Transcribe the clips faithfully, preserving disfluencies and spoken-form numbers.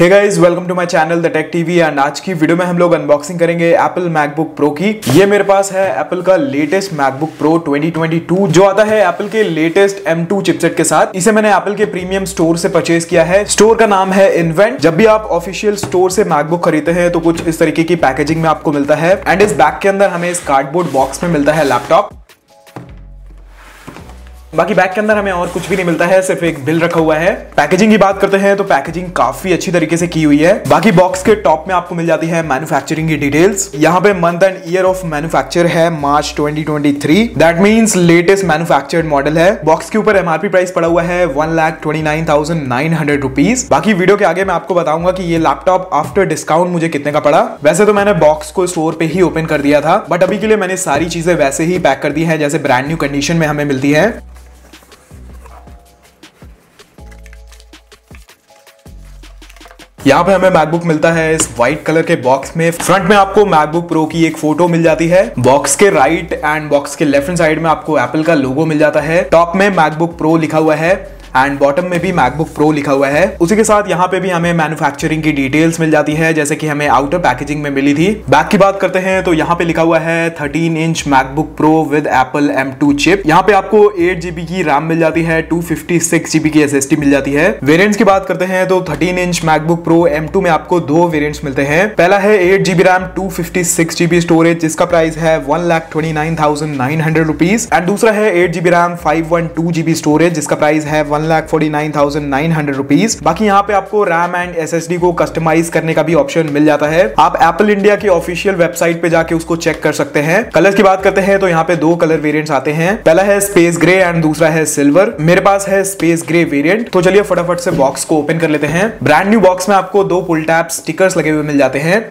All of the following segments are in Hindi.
Hey guys, welcome to my channel the tech TV. And आज की वीडियो में हम लोग अनबॉक्सिंग करेंगे एप्पल मैकबुक प्रो की। ये मेरे पास है एप्पल का latest MacBook Pro twenty twenty two जो आता है एप्पल के लेटेस्ट एम टू चिपसेट के साथ। इसे मैंने एप्पल के प्रीमियम स्टोर से परचेज किया है। स्टोर का नाम है इन्वेंट। जब भी आप ऑफिशियल स्टोर से मैकबुक खरीदते हैं तो कुछ इस तरीके की पैकेजिंग में आपको मिलता है। एंड इस बैग के अंदर हमें इस कार्डबोर्ड बॉक्स में मिलता है लैपटॉप। बाकी बैग के अंदर हमें और कुछ भी नहीं मिलता है, सिर्फ एक बिल रखा हुआ है। पैकेजिंग की बात करते हैं तो पैकेजिंग काफी अच्छी तरीके से की हुई है। बाकी बॉक्स के टॉप में आपको मिल जाती है मैन्युफैक्चरिंग की डिटेल्स। यहाँ पे month and year of manufacture है March twenty twenty three. That means latest manufactured model है। बॉक्स के ऊपर एमआरपी प्राइस पड़ा हुआ है one lakh twenty nine thousand nine hundred rupees. बाकी वीडियो के आगे मैं आपको बताऊंगा कि ये लैपटॉप आफ्टर डिस्काउंट मुझे कितने का पड़ा। वैसे तो मैंने बॉक्स को स्टोर पे ही ओपन कर दिया था, बट अभी के लिए मैंने सारी चीजें वैसे ही पैक कर दी है जैसे ब्रांड न्यू कंडीशन में हमें मिलती है। यहाँ पे हमें मैकबुक मिलता है इस व्हाइट कलर के बॉक्स में। फ्रंट में आपको मैकबुक प्रो की एक फोटो मिल जाती है। बॉक्स के राइट एंड बॉक्स के लेफ्ट साइड में आपको एप्पल का लोगो मिल जाता है। टॉप में मैकबुक प्रो लिखा हुआ है एंड बॉटम में भी मैकबुक प्रो लिखा हुआ है। उसी के साथ यहाँ पे भी हमें मैन्युफैक्चरिंग की डिटेल्स मिल जाती है जैसे कि हमें आउटर पैकेजिंग में मिली थी। बैक की बात करते हैं तो यहाँ पे लिखा हुआ है thirteen inch MacBook Pro with Apple M two chip. यहाँ पे आपको एट जीबी की रैम मिल जाती है, टू फिफ्टी सिक्स जीबी की एसएसडी मिल जाती है। वेरिएंट्स की बात करते हैं तो thirteen inch MacBook Pro M two में आपको दो वेरिएंट्स मिलते हैं। पहला है eight GB RAM two fifty six GB storage जिसका प्राइस है one lakh twenty nine thousand nine hundred rupees. And दूसरा है eight GB RAM five one two GB storage जिसका प्राइस है one lakh forty nine thousand nine hundred rupees. बाकी यहाँ पे आपको रैम एंड एसएसडी को कस्टमाइज करने का भी ऑप्शन मिल जाता है। आप एप्पल इंडिया की ऑफिशियल वेबसाइट पे जाके उसको चेक कर सकते हैं। कलर की बात करते हैं तो यहाँ पे दो कलर वेरिएंट्स आते हैं। पहला है स्पेस ग्रे एंड दूसरा है सिल्वर। मेरे पास है स्पेस ग्रे वेरिएंट। तो चलिए फटाफट से बॉक्स को ओपन कर लेते हैं। ब्रांड न्यू बॉक्स में आपको दो पुल टैप स्टिकर्स लगे हुए मिल जाते हैं।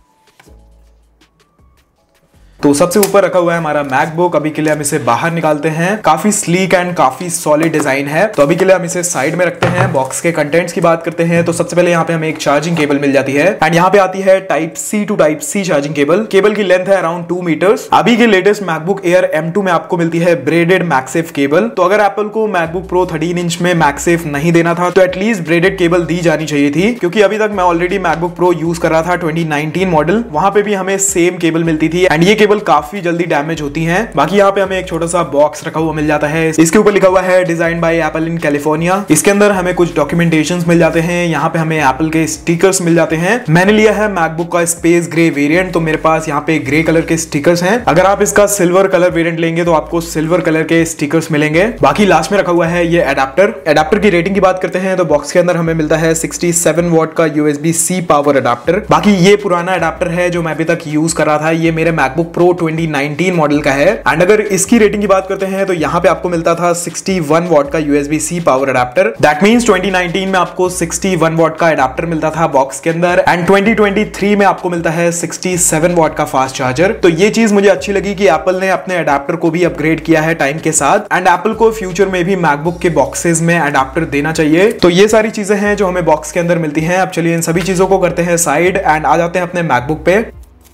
तो सबसे ऊपर रखा हुआ है हमारा मैकबुक। अभी के लिए हम इसे बाहर निकालते हैं। काफी स्लीक एंड काफी सॉलिड डिजाइन है, तो अभी के लिए हम इसे साइड में रखते हैं। बॉक्स के कंटेंट्स की बात करते हैं तो सबसे पहले यहाँ पे हमें एक चार्जिंग केबल मिल जाती है एंड यहाँ पे आती है type C to type C charging cable. Cable की लेंथ है अराउंड टू मीटर्स। अभी के latest MacBook Air M two में आपको मिलती है ब्रेडेड मैक्सेफ केबल। तो अगर एप्पल को मैकबुक प्रो थर्टीन इंच में मैक्सेफ नहीं देना था तो एटलीस्ट ब्रेडेड केबल दी जानी चाहिए थी, क्योंकि अभी तक मैं ऑलरेडी मैकबुक प्रो यूज कर रहा था ट्वेंटी नाइनटीन मॉडल, वहां पे भी हमें सेम केबल मिलती थी एंड ये केबल काफी जल्दी डैमेज होती हैं। बाकी यहाँ पे हमें एक छोटा सा बॉक्स रखा हुआ मिल जाता है। इसके ऊपर लिखा हुआ है design by Apple in California. इसके अंदर हमें कुछ डॉक्यूमेंटेशंस मिल जाते हैं। यहाँ पे हमें एप्पल के स्टिकर्स मिल जाते हैं। मैंने लिया है मैकबुक का स्पेस ग्रे वेरिएंट, तो मेरे पास यहाँ पे ग्रे कलर के स्टिकर्स हैं। अगर आप इसका सिल्वर कलर वेरिएंट लेंगे तो आपको सिल्वर कलर के स्टिकर्स मिलेंगे। बाकी लास्ट में रखा हुआ है ये एडाप्टर। एडाप्टर की रेटिंग की बात करते हैं तो बॉक्स के अंदर हमें मिलता है सिक्सटी सेवन वॉट का यूएसबी सी पावर एडाप्टर। बाकी ये पुराना एडाप्टर है जो मैं अभी तक यूज कर रहा था। ये मेरे MacBook Pro twenty nineteen model का है। एंड अगर इसकी रेटिंग की बात करते हैं तो यहाँ पे आपको मिलता था सिक्सटी वन वॉट का USB C power adapter. That means twenty nineteen में आपको सिक्सटी वन वॉट का एडाप्टर मिलता था बॉक्स के अंदर एंड ट्वेंटी ट्वेंटी थ्री में आपको मिलता है सिक्सटी सेवन वॉट का फास्ट चार्जर। तो ये चीज मुझे अच्छी लगी कि एप्पल ने अपने एडाप्टर को भी अपग्रेड किया है टाइम के साथ एंड एप्पल को फ्यूचर में भी मैकबुक के बॉक्सेस में एडाप्टर देना चाहिए। तो ये सारी चीजें हैं जो हमें बॉक्स के अंदर मिलती हैं। अब चलिए इन सभी चीजों को करते हैं साइड एंड आ जाते हैं अपने मैकबुक पे।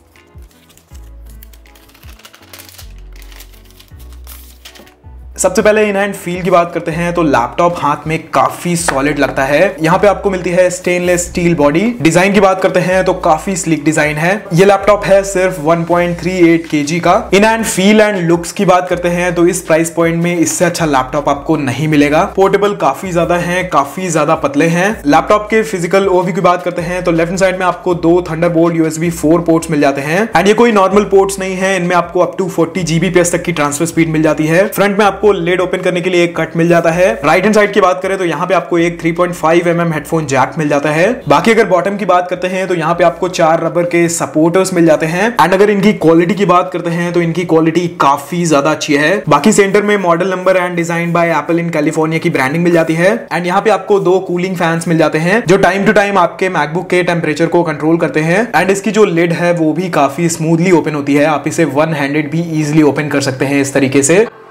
सबसे पहले इन हैंड फील की बात करते हैं तो लैपटॉप हाथ में काफी सॉलिड लगता है। यहाँ पे आपको मिलती है स्टेनलेस स्टील बॉडी। डिजाइन की बात करते हैं तो काफी स्लिक डिजाइन है। ये लैपटॉप है सिर्फ one point three eight KG का। In hand feel and looks की बात करते हैं तो इस प्राइस पॉइंट में इससे अच्छा लैपटॉप आपको नहीं मिलेगा। पोर्टेबल काफी ज्यादा है, काफी ज्यादा पतले हैं। लैपटॉप के फिजिकल ओवरव्यू की बात करते हैं तो लेफ्ट साइड में आपको दो थंडरबोल्ट यूएसबी फोर पोर्ट्स मिल जाते हैं एंड ये कोई नॉर्मल पोर्ट्स नहीं है। इनमें आपको अप टू फोर्टी जीबीपीएस तक की ट्रांसफर स्पीड मिल जाती है। फ्रंट में आपको लेड ओपन करने के लिए एक कट मिल जाता है। राइट हैंड साइड की बात करें तो यहाँ पे आपको एक three point five M M headphone jack मिल जाता है। बाकी अगर बॉटम की बात करते हैं तो यहाँ पे आपको चार रबर के सपोर्टर्स मिल जाते हैं एंड अगर इनकी क्वालिटी की बात करते हैं तो इनकी क्वालिटी काफी ज्यादा अच्छी है। बाकी सेंटर में model number and design by Apple in California की ब्रांडिंग मिल जाती है एंड यहाँ पे आपको दो कूलिंग फैंस मिल जाते हैं जो टाइम टू टाइम आपके मैकबुक के टेम्परेचर को कंट्रोल करते हैं एंड इसकी जो लिड है वो भी काफी स्मूथली ओपन होती है। आप इसे वन हैंडेड भी इजिली ओपन कर सकते हैं इस तरीके से।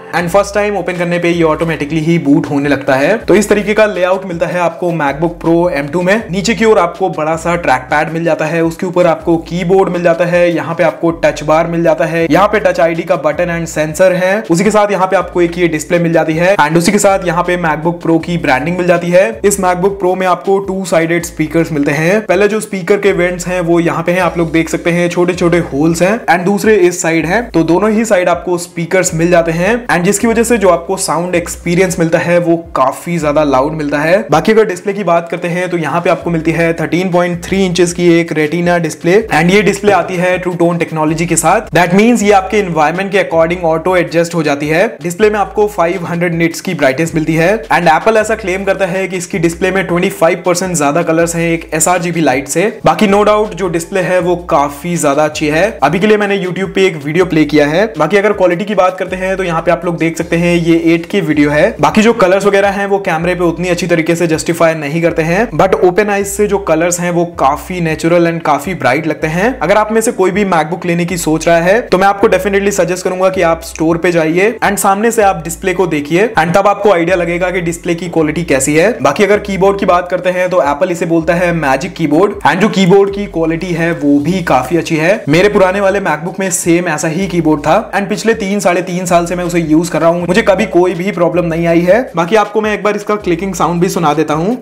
एंड फर्स्ट टाइम ओपन करने पे ये ऑटोमेटिकली ही बूट होने लगता है। तो इस तरीके का लेआउट मिलता है आपको मैकबुक प्रो एम टू में। नीचे की ओर आपको बड़ा सा ट्रैक पैड मिल जाता है, उसके ऊपर आपको कीबोर्ड मिल जाता है, यहाँ पे आपको टच बार मिल जाता है, यहाँ पे टच आईडी का बटन एंड सेंसर है, उसी के साथ यहाँ पे आपको एक ये डिस्प्ले मिल जाती है एंड उसी के साथ यहाँ पे मैकबुक प्रो की ब्रांडिंग मिल जाती है। इस मैकबुक प्रो में आपको टू साइडेड स्पीकर्स मिलते हैं। पहले जो स्पीकर के वेंट्स हैं वो यहाँ पे हैं, आप लोग देख सकते हैं छोटे छोटे होल्स हैं एंड दूसरे इस साइड है। तो दोनों ही साइड आपको स्पीकर्स मिल जाते हैं एंड जिसकी वजह से जो आपको साउंड एक्सपीरियंस मिलता है वो काफी ज्यादा लाउड मिलता है। बाकी अगर डिस्प्ले की बात करते हैं तो यहाँ पे आपको मिलती है थर्टीन पॉइंट थ्री इंचेस की एक रेटिना डिस्प्ले एंड ये डिस्प्ले आती है ट्रू टोन टेक्नोलॉजी के साथ। दैट मींस ये आपके एनवायरनमेंट के अकॉर्डिंग ऑटो एडजस्ट हो जाती है। डिस्प्ले में आपको फाइव हंड्रेड निट्स की ब्राइटनेस मिलती है एंड एप्पल ऐसा क्लेम करता है कि इसकी डिस्प्ले में ट्वेंटी फाइव परसेंट ज्यादा कलर्स हैं एक एसआरजीबी लाइट से। बाकी नो डाउट जो डिस्प्ले है वो काफी ज्यादा अच्छी है। अभी के लिए मैंने यूट्यूब पे एक वीडियो प्ले किया है। बाकी अगर क्वालिटी की बात करते हैं तो यहाँ पे आप लोग देख सकते हैं ये एट के वीडियो है। बाकी जो कलर्स वगैरह हैं वो कैमरे पे उतनी अच्छी तरीके से जस्टिफाई नहीं करते हैं, बट ओपन आइज से जो कलर्स हैं वो काफी नेचुरल एंड काफी ब्राइट लगते हैं। अगर आप में से कोई भी मैकबुक लेने की सोच रहा है तो मैं आपको डेफिनेटली सजेस्ट करूंगा कि आप स्टोर पे जाइए एंड सामने से आप डिस्प्ले को देखिए एंड तब आपको आइडिया लगेगा कि डिस्प्ले की क्वालिटी कैसी है। बाकी अगर कीबोर्ड की बात करते हैं तो एप्पल इसे बोलता है मैजिक कीबोर्ड एंड जो कीबोर्ड की क्वालिटी है वो भी काफी अच्छी है। मेरे पुराने वाले मैकबुक में सेम ऐसा ही कीबोर्ड था एंड पिछले तीन साढ़े तीन साल से मैं उसे यूज कर रहा हूं, मुझे कभी कोई भी प्रॉब्लम नहीं आई है। बाकी आपको मैं एक बार इसका क्लिकिंग साउंड भी सुना देता हूं।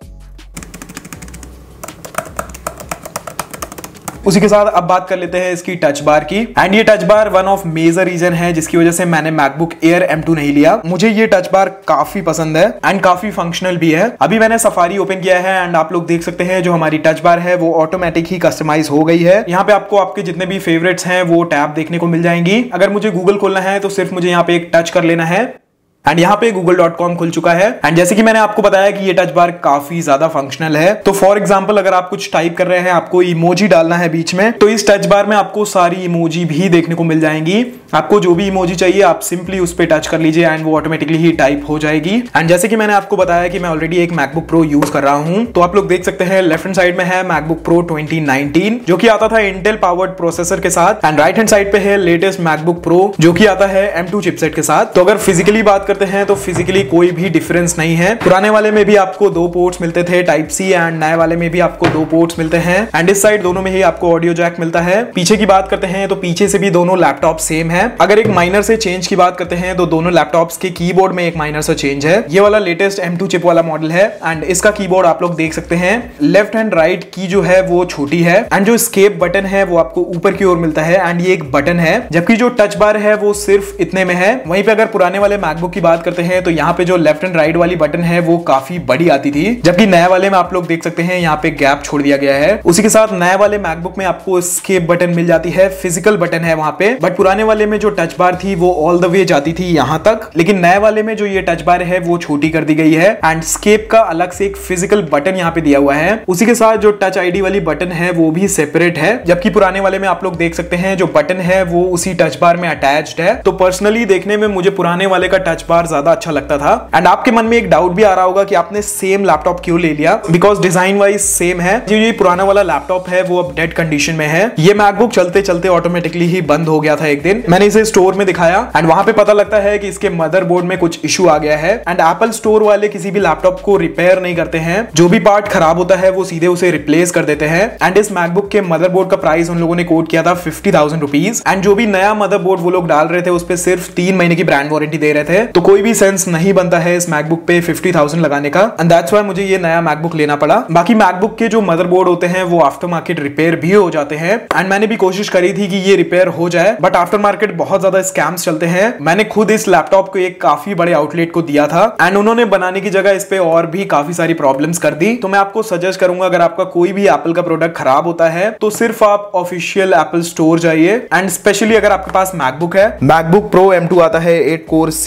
उसी के साथ अब बात कर लेते हैं इसकी टच बार की एंड ये touch bar one of major reason है जिसकी वजह से मैंने मैकबुक एयर एम टू नहीं लिया। मुझे ये टच बार काफी पसंद है एंड काफी फंक्शनल भी है। अभी मैंने सफारी ओपन किया है एंड आप लोग देख सकते हैं जो हमारी टच बार है वो ऑटोमेटिक ही कस्टमाइज हो गई है। यहाँ पे आपको आपके जितने भी फेवरेट्स हैं वो टैब देखने को मिल जाएंगी। अगर मुझे गूगल खोलना है तो सिर्फ मुझे यहाँ पे एक टच कर लेना है एंड यहाँ पे गूगल डॉट कॉम खुल चुका है एंड जैसे कि मैंने आपको बताया कि ये टच बार काफी ज्यादा फंक्शनल है। तो फॉर एग्जांपल अगर आप कुछ टाइप कर रहे हैं, आपको इमोजी डालना है बीच में, तो इस टच बार में आपको सारी इमोजी भी देखने को मिल जाएंगी। आपको जो भी इमोजी चाहिए आप सिंपली उस पर टच कर लीजिए एंड वो ऑटोमेटिकली ही टाइप हो जाएगी। एंड जैसे कि मैंने आपको बताया कि मैं ऑलरेडी एक मैकबुक प्रो यूज कर रहा हूं, तो आप लोग देख सकते हैं लेफ्ट हैंड साइड में है मैकबुक प्रो ट्वेंटी नाइनटीन जो कि आता था इंटेल पावर्ड प्रोसेसर के साथ एंड राइट हैंड साइड पे है लेटेस्ट मैकबुक प्रो जो कि आता है एम टू चिपसेट के साथ। तो अगर फिजिकली बात करते हैं तो फिजिकली कोई भी डिफरेंस नहीं है। पुराने वाले में भी आपको दो पोर्ट्स मिलते थे टाइप सी एंड नए वाले में भी आपको दो पोर्ट्स मिलते हैं एंड इस साइड दोनों में ही आपको ऑडियो जैक मिलता है। पीछे की बात करते हैं तो पीछे से भी दोनों लैपटॉप सेम है। अगर एक माइनर से चेंज की बात करते हैं तो दोनों लैपटॉप्स के कीबोर्ड में एक माइनर सा चेंज है। ये वाला लेटेस्ट एम टू चिप वाला मॉडल है एंड इसका कीबोर्ड आप लोग देख सकते हैं लेफ्ट हैंड राइट की जो है वो छोटी है एंड जो एस्केप बटन है वो आपको ऊपर की ओर मिलता है एंड ये एक बटन है, जबकि जो टच बार है वो सिर्फ इतने में है। वहीं पे अगर पुराने वाले मैकबुक की बात करते हैं तो यहाँ पे जो लेफ्ट एंड राइट वाली बटन है वो काफी बड़ी आती थी, जबकि नए वाले में आप लोग देख सकते हैं यहाँ पे गैप छोड़ दिया गया है। उसी के साथ नए वाले मैकबुक में आपको एस्केप बटन मिल जाती है, फिजिकल बटन है वहां पे, बट पुराने वाले में जो टच बार थी वो ऑल द वे जाती थी यहां तक, लेकिन नए वाले में जो ये टच बार है वो छोटी कर दी गई है एंड एस्केप का अलग से एक फिजिकल बटन यहाँ पे दिया हुआ है। उसी के साथ जो टच आईडी वाली बटन है वो भी सेपरेट है, जबकि पुराने वाले में आप लोग देख सकते हैं जो बटन है वो उसी टच बार में अटैच्ड है। तो पर्सनली देखने में मुझे पुराने वाले का टच बार ज्यादा अच्छा लगता था एंड आपके मन में एक डाउट भी आ रहा होगा कि आपने सेम लैपटॉप क्यों ले लिया, बिकॉज डिजाइन वाइज सेम है। जो ये पुराना वाला लैपटॉप है वो अब डेड कंडीशन में है। ये मैकबुक चलते चलते ऑटोमेटिकली ही बंद हो गया था एक दिन। मैंने इसे स्टोर में दिखाया एंड वहां पे पता लगता है कि इसके मदरबोर्ड में कुछ इशू आ गया है एंड एप्पल स्टोर वाले किसी भी लैपटॉप को रिपेयर नहीं करते हैं। जो भी पार्ट खराब होता है वो सीधे उसे रिप्लेस कर देते हैं एंड इस मैकबुक के मदरबोर्ड का प्राइस उन लोगों ने कोट किया था फिफ्टी थाउजेंड रुपीज एंड जो भी नया मदरबोर्ड वो लोग डाल रहे थे उस पे सिर्फ तीन महीने की ब्रांड वारंटी दे रहे थे। तो कोई भी सेंस नहीं बनता है इस मैकबुक पे फिफ्टी थाउजेंड लगाने का एंड दैट्स व्हाई मुझे ये नया मैकबुक लेना पड़ा। बाकी मैकबुक के जो मदरबोर्ड होते हैं वो आफ्टर मार्केट रिपेयर भी हो जाते हैं एंड मैंने भी कोशिश करी थी कि ये रिपेयर हो जाए, बट आफ्टर मार्केट बहुत ज्यादा स्कैम्स चलते हैं। मैंने खुद इस लैपटॉप को एक काफी बड़े आउटलेट को दिया था एंड उन्होंने बनाने की जगह इस पे और भी काफी सारी प्रॉब्लम्स कर दी। तो मैं आपको सजेस्ट करूंगा अगर आपका कोई भी एप्पल का प्रोडक्ट खराब होता है तो सिर्फ आप ऑफिशियल एप्पल स्टोर जाइए एंड स्पेशली अगर आपके पास मैकबुक है। मैकबुक प्रो एम टू आता है eight core CPU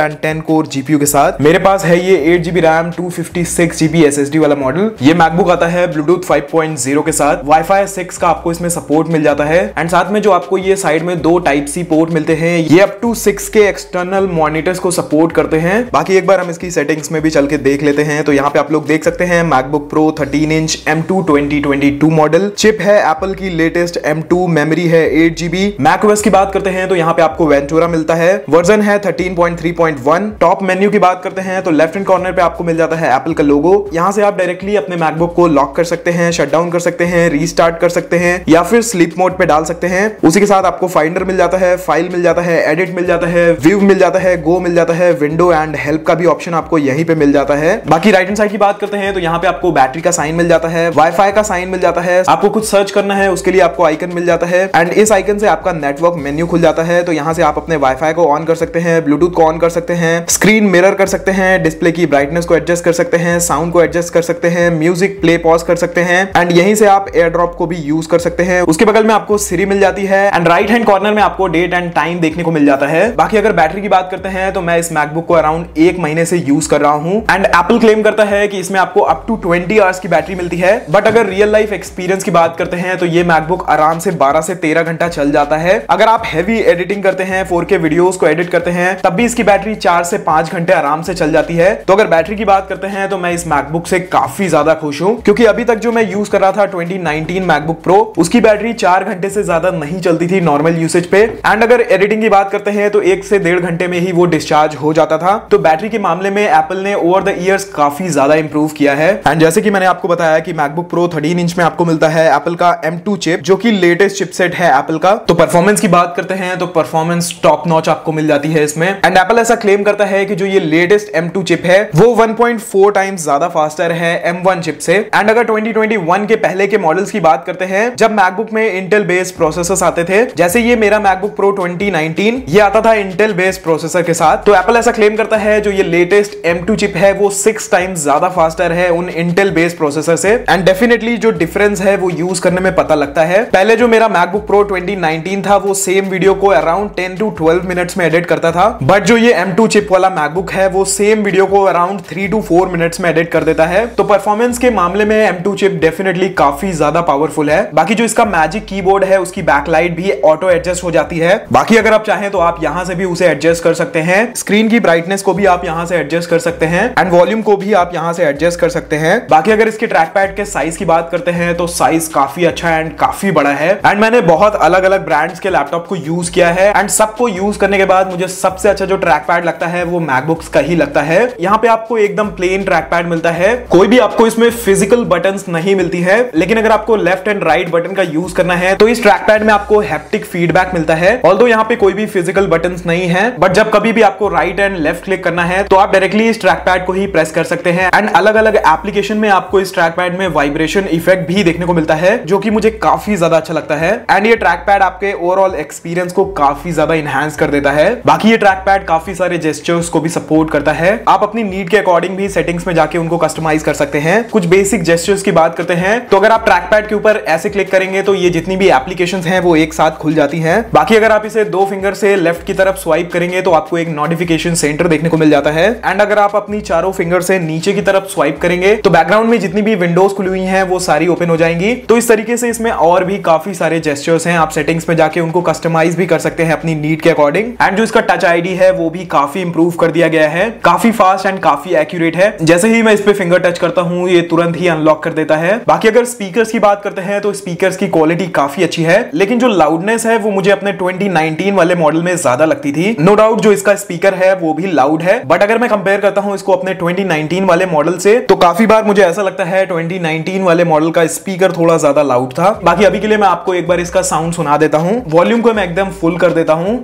and ten core GPU के साथ। मेरे पास है ये eight GB RAM two fifty six GB SSD वाला मॉडल। ये मैकबुक आता है ब्लूटूथ फाइव पॉइंट ज़ीरो के साथ, वाईफाई सिक्स का आपको इसमें सपोर्ट मिल जाता है एंड साथ में जो आपको ये साइड में दो टाइप सी पोर्ट मिलते हैं, ये अप टू सिक्स के एक्सटर्नल मॉनिटर्स को सपोर्ट करते हैं। बाकी एक बार हम इसकी सेटिंग्स में भी चल के देख लेते हैं। तो यहाँ पे आप लोग देख सकते हैं MacBook Pro thirteen inch M two twenty twenty two model, chip है एप्पल की लेटेस्ट एम टू, मेमोरी है एट जीबी। मैकओएस की बात करते हैं तो यहाँ पे आपको वेंटूरा मिलता है, वर्जन है thirteen point three point one. Top menu की बात करते हैं तो लेफ्ट हैंड कॉर्नर पे आपको मिल जाता है एप्पल का लोगो। यहाँ से आप डायरेक्टली अपने मैकबुक को लॉक कर सकते हैं, शट डाउन कर सकते हैं, रीस्टार्ट कर सकते हैं या फिर स्लीप मोड पे डाल सकते हैं। उसी के साथ आपको फाइंडर मिल जाता है, फाइल मिल जाता है, एडिट मिल जाता है, व्यू मिल जाता है, गो मिल जाता है, विंडो एंड हेल्प का भी ऑप्शन आपको यहीं पे मिल जाता है। बाकी राइट हैंड साइड की बात करते हैं तो यहाँ पे आपको बैटरी का साइन मिल जाता है, वाईफाई का साइन मिल जाता है, आपको कुछ सर्च करना है उसके लिए आपको आइकन मिल जाता है एंड इस आइकन से आपका नेटवर्क मेन्यू खुल जाता है। तो यहाँ से आप अपने वाईफाई को ऑन कर सकते हैं, ब्लूटूथ को ऑन कर सकते हैं, स्क्रीन मिरर कर सकते हैं, डिस्प्ले की ब्राइटनेस को एडजस्ट कर सकते हैं, साउंड को एडजस्ट कर सकते हैं, म्यूजिक प्ले पॉज कर सकते हैं एंड यहीं से आप एयर ड्रॉप को भी यूज कर सकते हैं। उसके बगल में आपको सिरी मिल जाती है एंड राइट हैंड कॉर्नर में आपको डेट एंड टाइम देखने को मिल जाता है। बाकी अगर बैटरी की बात करते हैं तो मैं इस मैकबुक को अराउंड एक महीने से यूज कर रहा हूं एंड एप्पल क्लेम करता है कि इसमें आपको अप टू ट्वेंटी आवर्स की बैटरी मिलती है। बट अगर रियल लाइफ एक्सपीरियंस की बात करते हैं तो ये मैकबुक आराम से बारह से तेरह घंटा चल जाता है। अगर आप हैवी एडिटिंग करते हैं, फोर के वीडियोस को एडिट करते हैं, तब भी इसकी बैटरी चार से पांच घंटे आराम से चल जाती है। तो अगर बैटरी की बात करते हैं तो मैं इस मैकबुक से काफी ज्यादा खुश हूं, क्योंकि अभी तक जो मैं यूज कर रहा था ट्वेंटी नाइनटीन मैकबुक प्रो, उसकी बैटरी चार घंटे से ज्यादा नहीं चलती थी नॉर्मल यूसेज पे एंड अगर एडिटिंग की बात करते हैं तो एक से डेढ़ घंटे में ही वो डिस्चार्ज हो जाता था। तो बैटरी के मामले में एप्पल ने ओवर द ईयर्स काफी ज्यादा इंप्रूव किया है एंड जैसे कि मैंने आपको बताया कि मैकबुक प्रो थर्टीन इंच में आपको मिलता है एप्पल का एम टू चिप, जो कि लेटेस्ट चिपसेट है एप्पल का। तो परफॉर्मेंस की बात करते हैं तो परफॉर्मेंस टॉप नॉच आपको मिल जाती है इसमें एंड एप्पल ऐसा क्लेम करता है कि जो ये लेटेस्ट एम टू चिप है वो वन पॉइंट फोर टाइम्स ज्यादा फास्टर है एम वन चिप से। एंड अगर ट्वेंटी ट्वेंटी वन के पहले के मॉडल्स की बात करते हैं, जब मैकबुक में इंटेल बेस्ड प्रोसेसर्स आते थे, जैसे ये मेरा मैकबुक प्रो ट्वेंटी नाइनटीन, ये आता था इंटेल बेस्ड प्रोसेसर के साथ, तो एप्पल ऐसा क्लेम करता है जो ये लेटेस्ट एम टू चिप है वो सिक्स टाइम्स ज्यादा फास्टर है उन इंटेल बेस्ड प्रोसेसर से एंड डेफिनेटली जो डिफरेंस है वो यूज करने में पता लगता है। पहले जो मेरा मैकबुक प्रो ट्वेंटी नाइनटीन था वो सेम वीडियो को around ten to twelve minutes में एडिट करता था, बट जो ये एम टू चिप वाला मैकबुक है वो सेम वीडियो को around three to four minutes में एडिट कर देता है। तो परफॉर्मेंस के मामले में एम टू चिप डेफिनेटली काफी ज्यादा पावरफुल है। बाकी जो इसका मैजिक कीबोर्ड है उसकी बैकलाइट भी ऑटो एडजस्ट हो जाती है। बाकी अगर आप चाहें तो आप यहां से भी उसे एडजस्ट कर सकते हैं, स्क्रीन की ब्राइटनेस को भी आप यहां से एडजस्ट कर सकते हैं एंड वॉल्यूम को भी आप यहां से एडजस्ट कर सकते हैं। बाकी अगर इसके ट्रैक पैड के साइज की बात करते हैं तो साइज काफी अच्छा एंड काफी बड़ा है एंड मैंने बहुत अलग अलग ब्रांड्स के लैपटॉप को यूज किया है एंड सबको यूज करने के बाद मुझे सबसे अच्छा जो ट्रैक पैड लगता है वो मैकबुक्स का ही लगता है। यहाँ पे आपको एकदम प्लेन ट्रैक पैड मिलता है, कोई भी आपको इसमें फिजिकल बटन्स नहीं मिलती है, लेकिन अगर आपको लेफ्ट एंड राइट बटन का यूज करना है तो इस ट्रैक पैड में आपको हैप्टिक फीडबैक मिलता है। ऑल्दो यहाँ पे कोई भी फिजिकल बटन्स नहीं है, बट जब कभी भी आपको राइट एंड लेफ्ट क्लिक करना है तो आप डायरेक्टली इस ट्रैक पैड को ही प्रेस कर सकते हैं एंड अलग अलग एप्लीकेशन में आपको इस ट्रैक पैड में वाइब्रेशन इफेक्ट भी देखने को मिलता है, जो कि मुझे काफी ज्यादा अच्छा लगता है एंड ये ट्रैक पैड आपके ओवरऑल एक्सपीरियंस को काफी ज्यादा इनहैंस कर देता है। बाकी ये ट्रैक पैड काफी सारे जेस्चर्स को भी सपोर्ट करता है, आप अपनी नीड के अकॉर्डिंग भी सेटिंग्स में जाके उनको कस्टमाइज कर सकते हैं। कुछ बेसिक जेस्चर्स की बात करते हैं तो अगर आप ट्रैक पैड के ऊपर ऐसे क्लिक करेंगे तो ये जितनी भी एप्लीकेशंस हैं वो एक साथ खुल जाती हैं। बाकी अगर आप इसे दो फिंगर से लेफ्ट की तरफ स्वाइप करेंगे तो आपको एक नोटिफिकेशन सेंटर देखने को मिल जाता है एंड अगर आप अपनी चारों फिंगर से नीचे की तरफ स्वाइप करेंगे तो बैकग्राउंड में जितनी भी विंडोज खुली हुई हैं वो सारी ओपन हो जाएंगी। तो इस तरीके से इसमें और भी काफी सारे जेस्चर्स हैं, आप सेटिंग्स में जाके उनको कस्टमाइज भी कर सकते हैं अपनी नीड के अकॉर्डिंग एंड जो इसका टच आईडी है वो भी काफी इंप्रूव कर दिया गया है, काफी फास्ट एंड काफी एक्यूरेट है। जैसे ही मैं इस पे फिंगर टच करता हूं ये तुरंत ही अनलॉक कर देता है। बाकी अगर स्पीकर्स की बात करते हैं तो स्पीकर्स की क्वालिटी काफी अच्छी है, लेकिन जो लाउडनेस है वो मुझे अपने ट्वेंटी नाइनटीन वाले मॉडल में ज्यादा लगती थी। नो डाउट जो इसका स्पीकर है वो भी लाउड है, बट अगर मैं कंपेयर करता हूं इसको अपने ट्वेंटी नाइनटीन वाले मॉडल से तो काफी बार मुझे ऐसा लगता है ट्वेंटी नाइनटीन वाले मॉडल का स्पीकर थोड़ा ज्यादा लाउड था। बाकी अभी के लिए मैं आपको एक बार इसका साउंड सुना देता हूं, वॉल्यूम को मैं एकदम फुल कर देता हूं।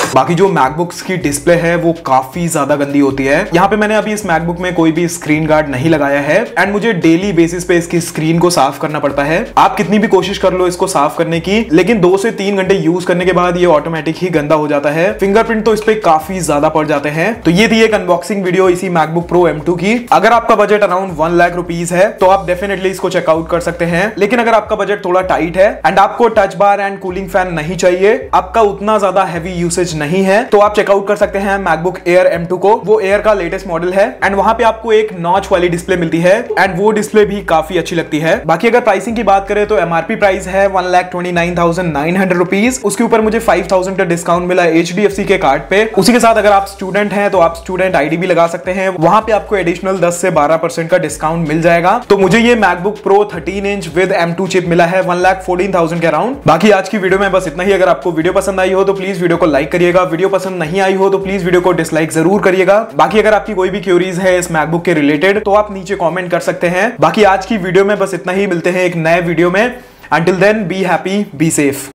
बाकी जो मैकबुक्स की डिस्प्ले है वो काफी ज्यादा गंदी होती है। यहाँ पे मैंने अभी इस मैकबुक में कोई भी स्क्रीन गार्ड नहीं लगाया है एंड मुझे डेली बेसिस पे इसकी स्क्रीन को साफ करना पड़ता है। आप कितनी भी कोशिश कर लो इसको साफ करने की, लेकिन दो से तीन घंटे यूज करने के बाद ये ऑटोमेटिक ही गंदा हो जाता है। फिंगरप्रिंट तो इस पे काफी ज्यादा पड़ जाते हैं। तो ये थी एक अनबॉक्सिंग वीडियो इसी मैकबुक प्रो एम टू की। अगर आपका budget around one lakh rupees है तो आप डेफिनेटली इसको चेकआउट कर सकते हैं, लेकिन अगर आपका बजट थोड़ा टाइट है एंड आपको touch bar and cooling fan नहीं चाहिए, आपका उतना ज्यादा हैवी यूसेज नहीं है, तो आप चेकआउट कर सकते हैं मैकबुक एयर एम टू को। वो एयर का लेटेस्ट मॉडल है एंड वहां पे आपको एक नॉच वाली डिस्प्ले मिलती है एंड वो डिस्प्ले भी काफी अच्छी लगती है। बाकी अगर प्राइसिंग की बात करें तो एमआरपी प्राइस है one lakh twenty nine thousand nine hundred rupees. उसके ऊपर मुझे फाइव थाउजेंड का डिस्काउंट मिला एच डी एफ सी के कार्ड पे। उसी के साथ अगर आप स्टूडेंट हैं तो आप स्टूडेंट आईडी भी लगा सकते हैं, वहां पे आपको एडिशनल दस से बारह परसेंट का डिस्काउंट मिल जाएगा। तो मुझे ये MacBook Pro thirteen inch with M two chip मिला है वन लाख फोर्टीन थाउजेंड के अराउंड। बाकी आज की वीडियो में बस इतना ही। अगर आपको वीडियो पसंद आई हो तो प्लीज वीडियो को लाइक करिएगा, वीडियो पसंद नहीं आई हो तो प्लीज वीडियो को डिसलाइक जरूर करिएगा। बाकी अगर आपकी कोई भी क्यूरीज है इस मैकबुक के रिलेटेड तो आप नीचे कमेंट कर सकते हैं। बाकी आज की वीडियो में बस इतना ही, मिलते हैं एक नए वीडियो में। Until then be happy, be safe.